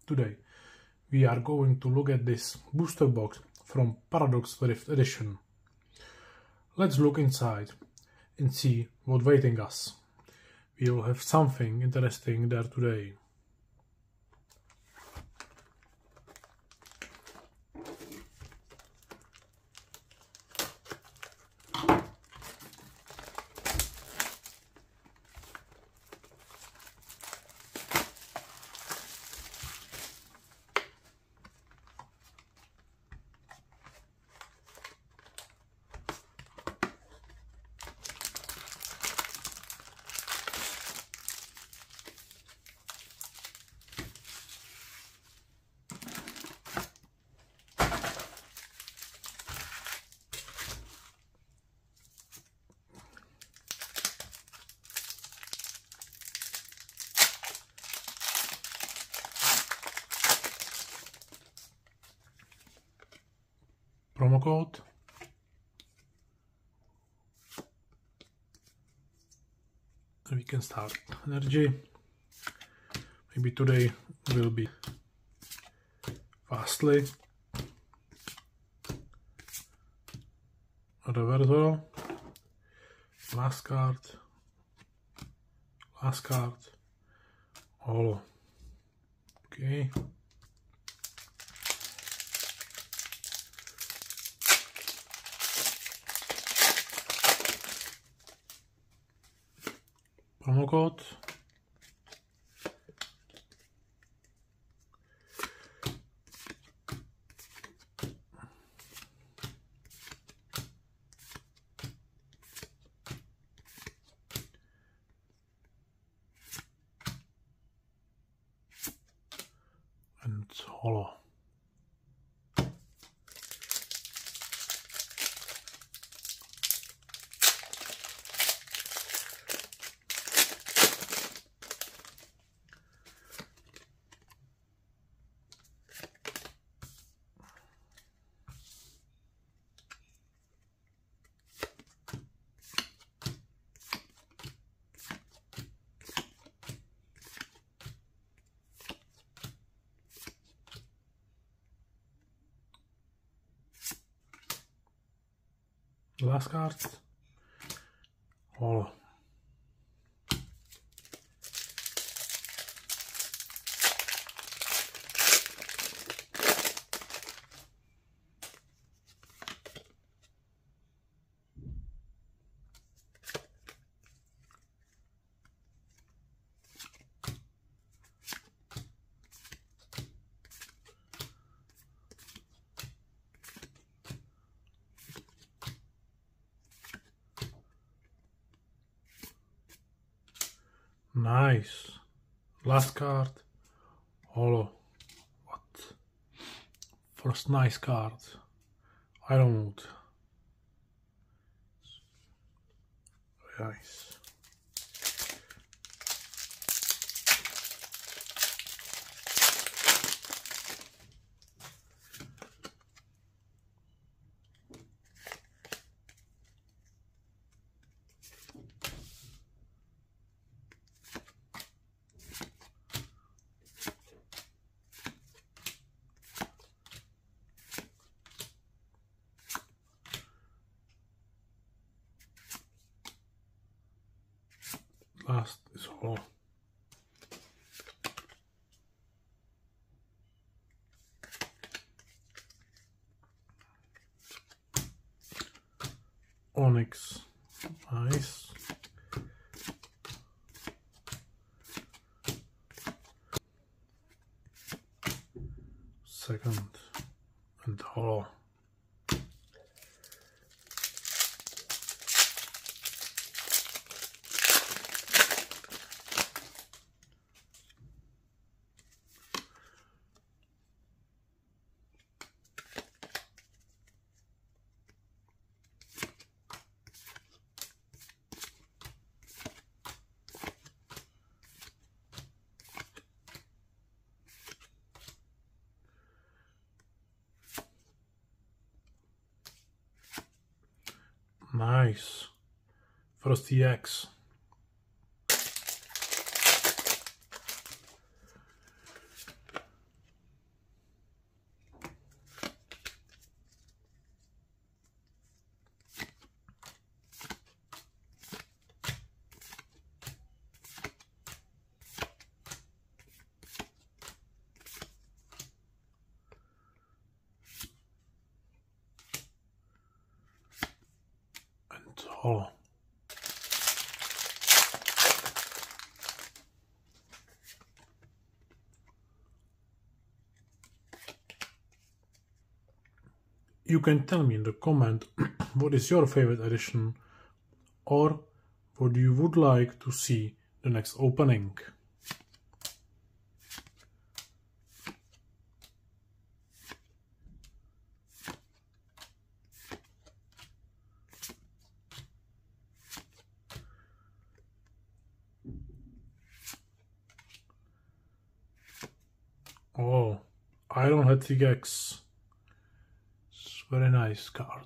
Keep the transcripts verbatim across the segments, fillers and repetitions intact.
Today we are going to look at this booster box from Paradox fifth edition. Let's look inside and see what's waiting us. We will have something interesting there today. Promo code, and we can start energy. Maybe today will be fastly. Reversal, last card, last card, holo. Okay. Promo code. And holo. Last card, holo. Nice. Last card, holo. What? First nice card. Iron Wood. Nice. Last is holo. Onyx, nice. Second and holo. Nice. Frosty X. holo. You can tell me in the comment what is your favorite edition or what you would like to see the next opening. Oh, Iron Hattrick X. It's a very nice card.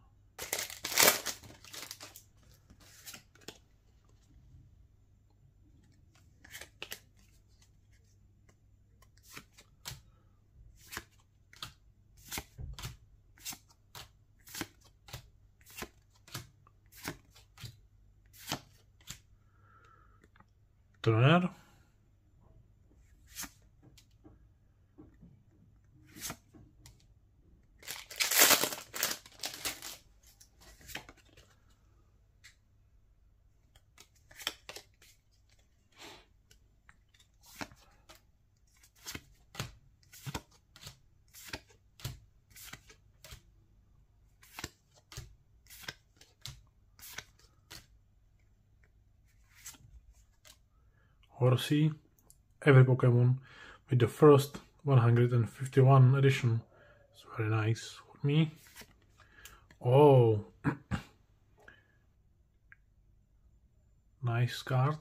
Trainer. Horsey. Every Pokemon with the first one hundred fifty-one edition. It's very nice for me. Oh, nice card.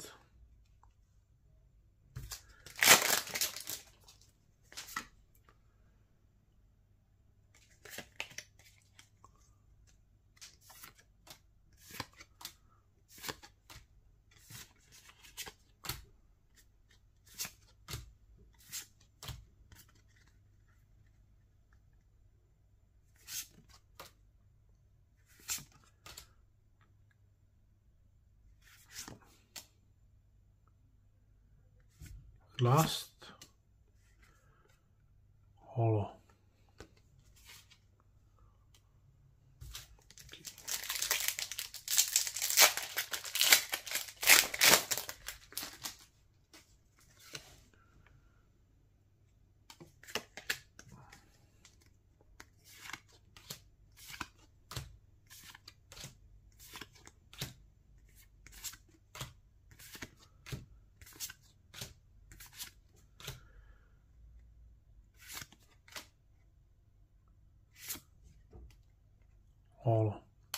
Last holo. Holo.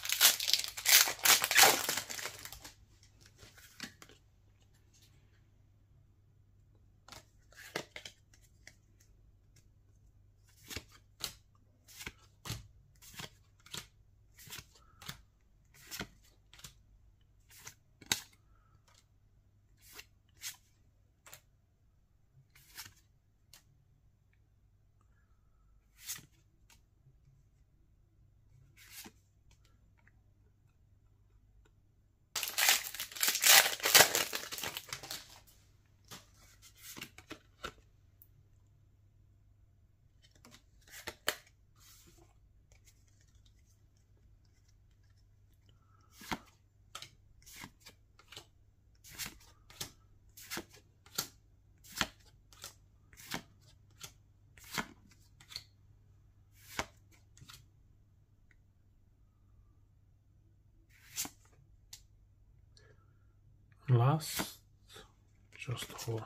Last, just holo.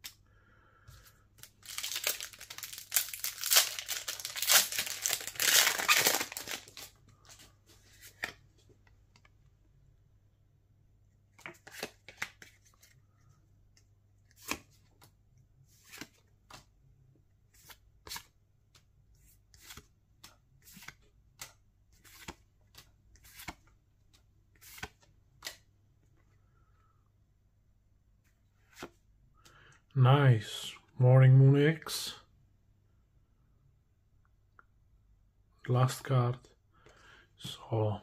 Nice. Morning Moon X. Last card. So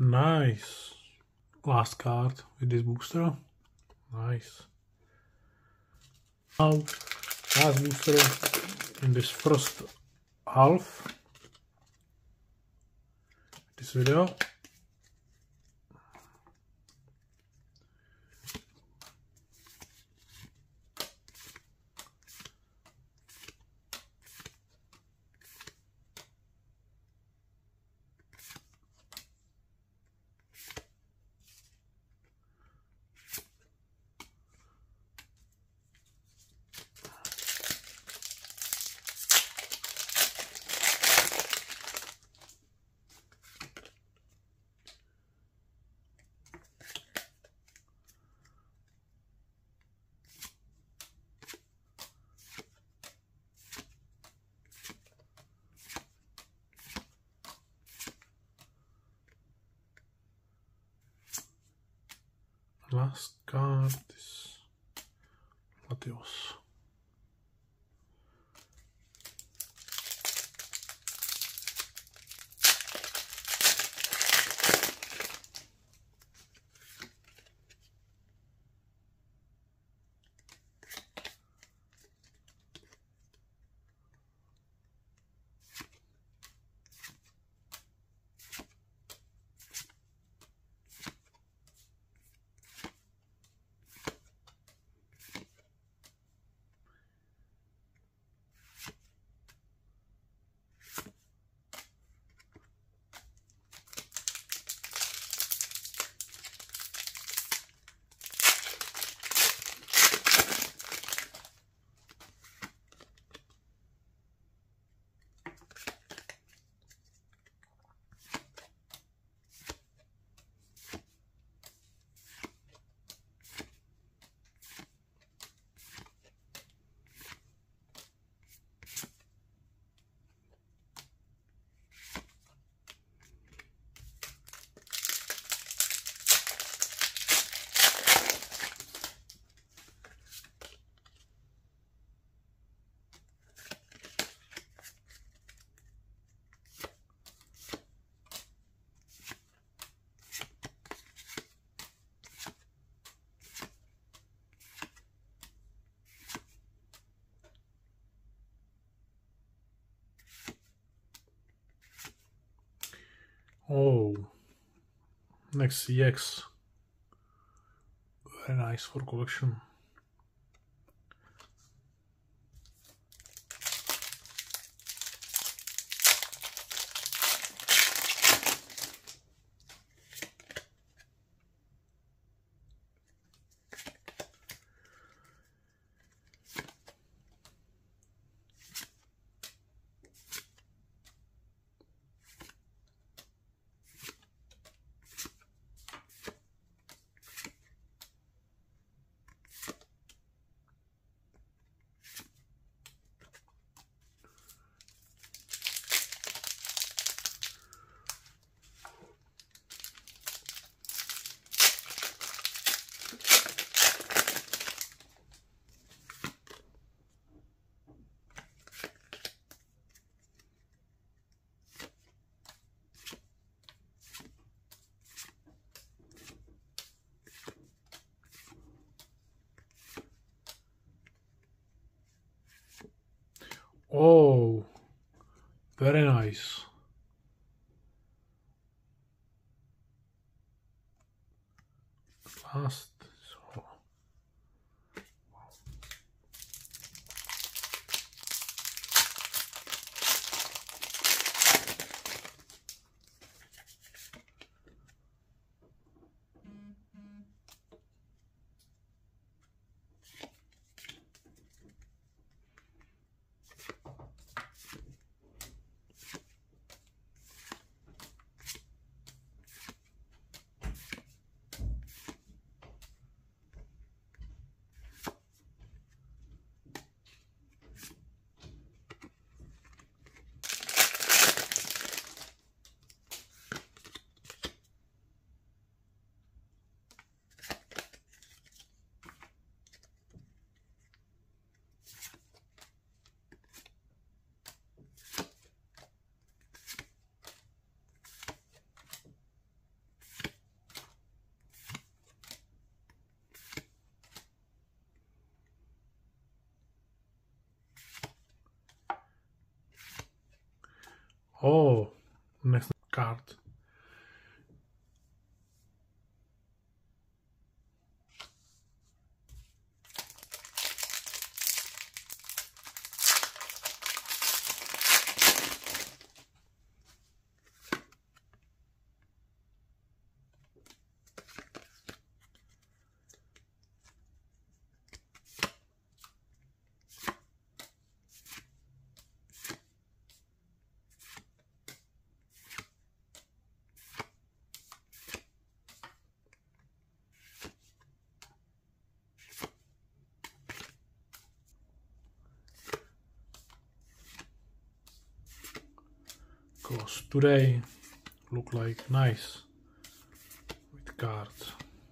Nice. Last card with this booster. Nice. Now, last booster in this first half. This video. Last card is Latios. Oh, next C X. Very nice for collection. Oh, very nice. Last, so. Oh, next card. Because today look like nice with cards.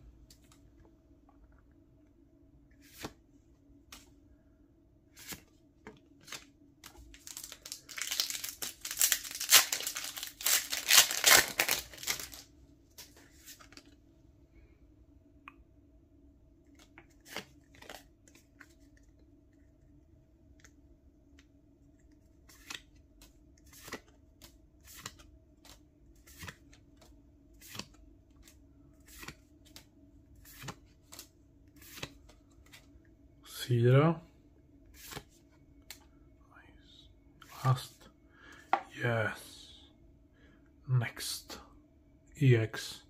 Cedra. Nice. Last. Yes. Next. E X.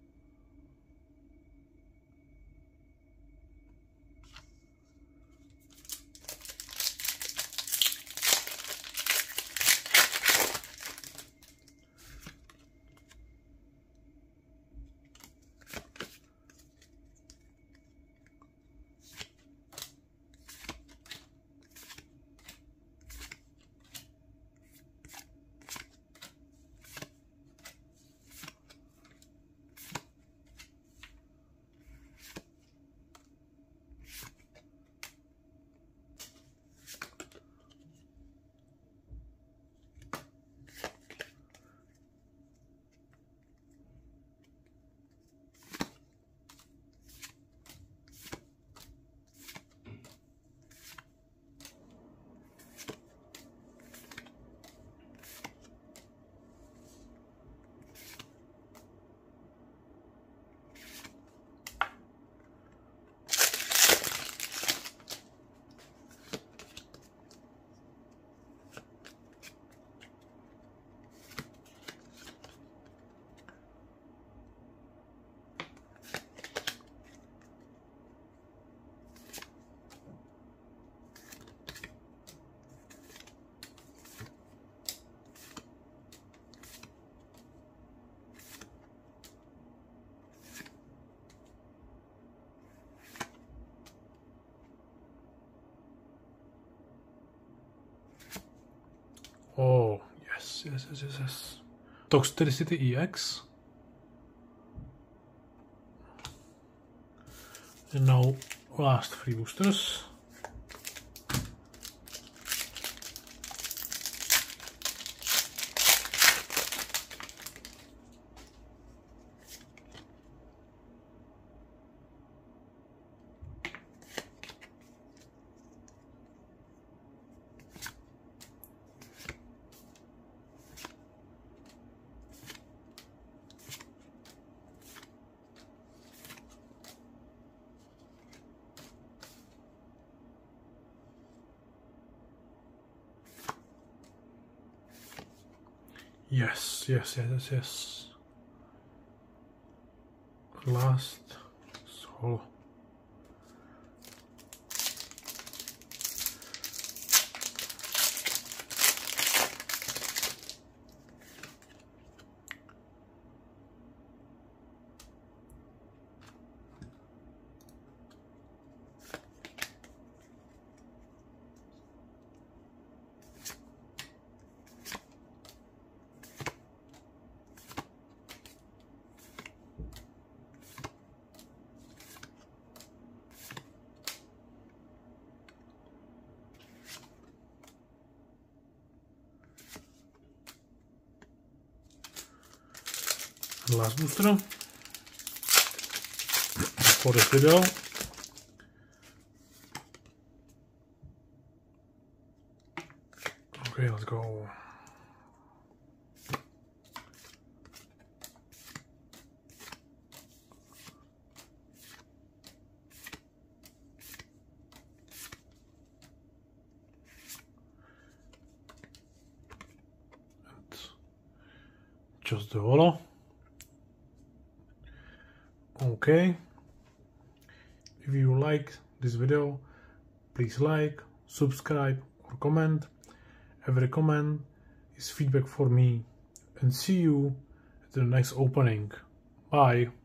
Oh, yes, yes, yes, yes, yes. Toxtricity E X. And now last three boosters. Yes, yes, yes, yes, yes. Last soul. Last booster for this video. Okay, let's go. just the holo. Okay. If you like this video, please like, subscribe or comment. Every comment is feedback for me, and see you at the next opening. Bye.